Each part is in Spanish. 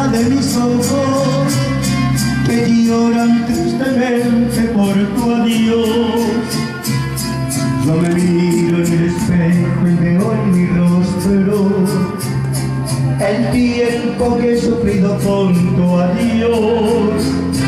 lágrima de mis ojos que lloran tristemente por tu adiós. Yo me miro en el espejo y veo en mi rostro el tiempo que he sufrido con tu adiós.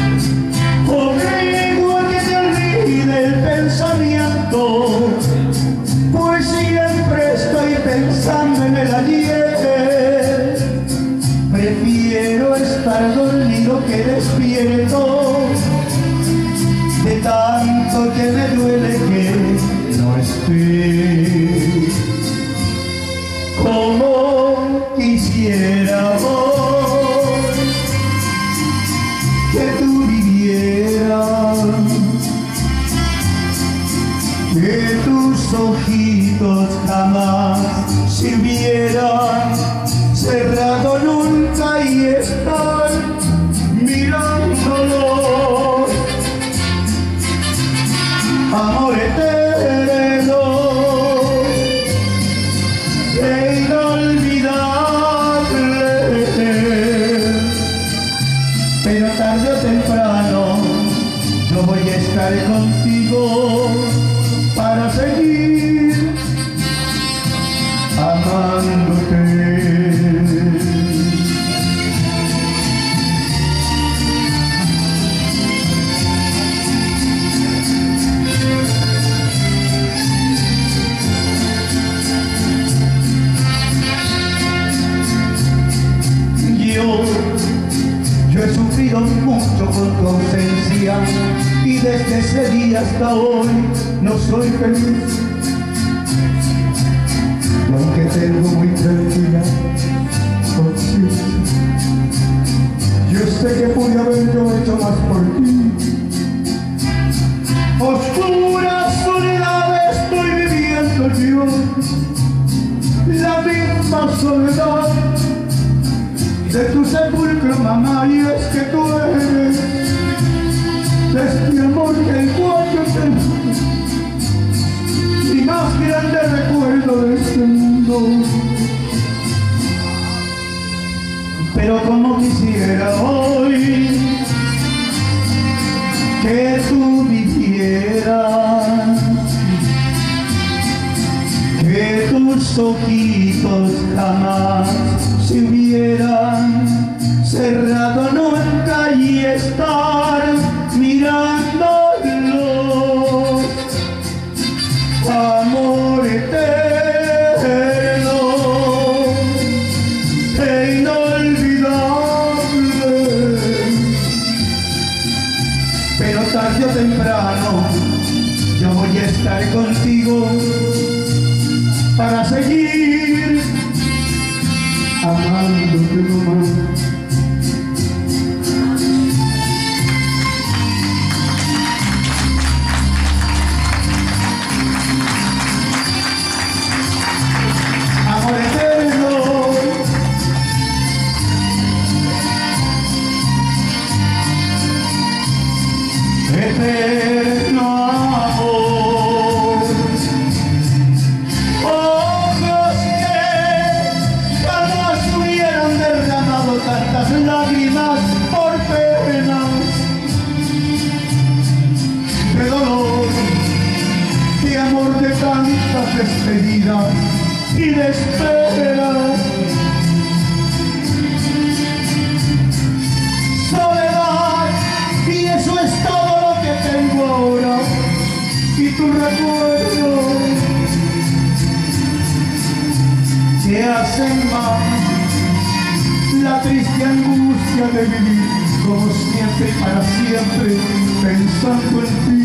Conmigo a que te olvide el pensamiento, pues siempre estoy pensando en el ayer. Prefiero estar dormido que despierto, de tanto que me duele que no estés. Como quisiera hoy que tú vivieras, que tus ojitos jamás se hubieran cerrado nunca y estar mirándolo. Amor eterno e inolvidable, pero tarde o temprano yo voy a estar contigo para seguir amándote. Yo he sufrido mucho con tu ausencia y desde ese día hasta hoy no soy feliz. Y aunque tengo muy tranquila conciencia, yo sé que pude haber yo hecho más por ti. Oscura soledad estoy viviendo yo, la misma soledad de tu sepulcro, mamá, y es que tú eres este amor que el cual yo tengo, mi más grande recuerdo de este mundo. Pero como quisiera hoy que tú vivieras, que tus ojitos jamás se hubieran cerrado nunca y estar mirándolo. Amor eterno e inolvidable, pero tarde o temprano yo voy a estar contigo para seguir amándote nomás. Amor eterno, eterno amor. Ojos que jamás hubieran derramado tantas lágrimas por penas de dolor, de amor, de tantas despedidas y de esperas. Soledad, y eso es todo lo que tengo ahora, y tu recuerdo que hacen más la triste angustia de vivir como siempre y para siempre pensando en ti.